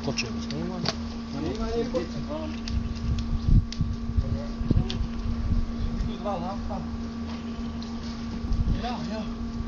Počujemo snimanje. Snimanje počeo. Tu dva lampa. Ja.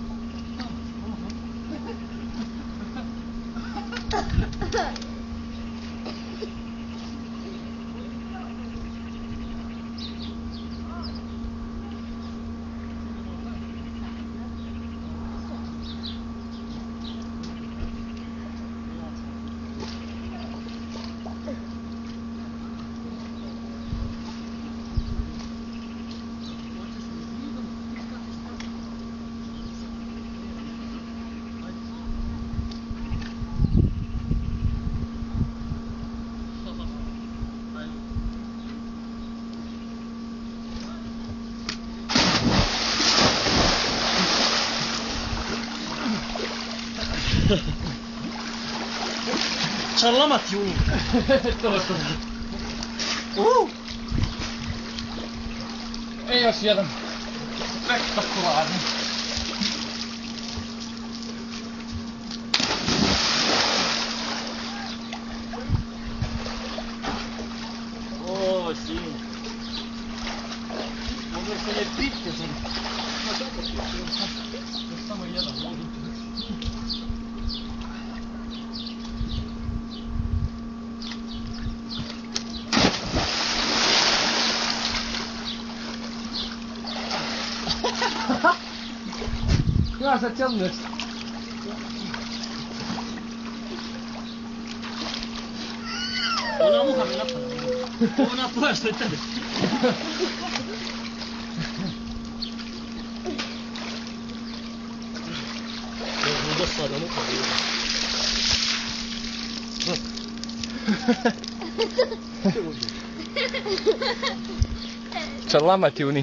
Čarlama tuning. To. Još jedan. Spektakularni. O, sin. Možda se ne pitke sam. Samo jedan mogu. Ja sad ciągnąć. Ona mucha mi napada. Ona tvoja što je tebe. Da spada muha bilo. Čarlama tuning.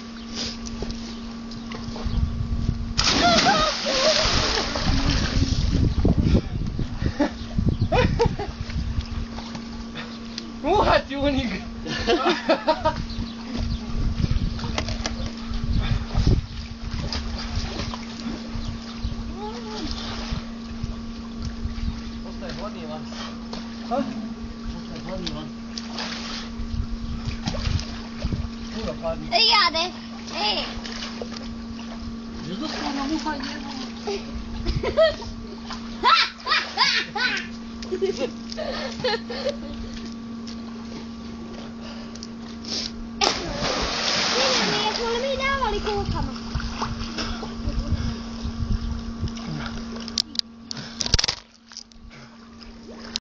Muha tuning. Postaje hladnije van. Postaje hladnije van. Puno hladnije. Ej, jade. Ej. Jednostavno muha njemu. Jesmo li mi davali kukama?